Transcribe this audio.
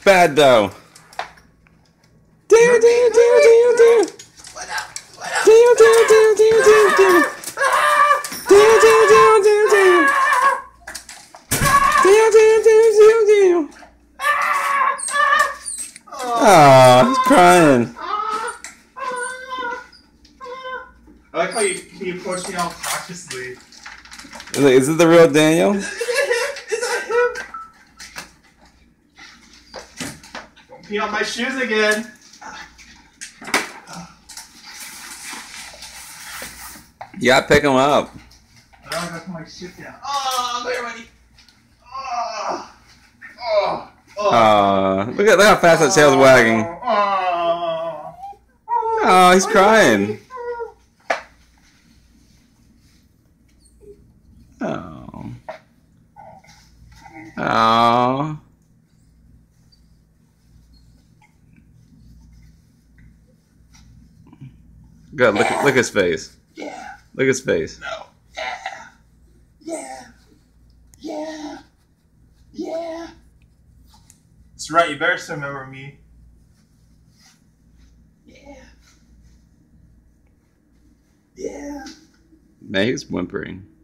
bad though. Damn. What up? What up? Damn. Oh, he's crying. I like how you approach me all cautiously. Is it the real Daniel? Is that him? Don't pee on my shoes again. You gotta pick him up. I gotta put my shit down. Oh, there, buddy. Oh. Look how fast that tail's wagging. Oh, he's crying. Oh. Oh. Good. Look his face. Yeah. Look his face. No. Yeah. That's right. You better still remember me. Yeah. Man, he's whimpering.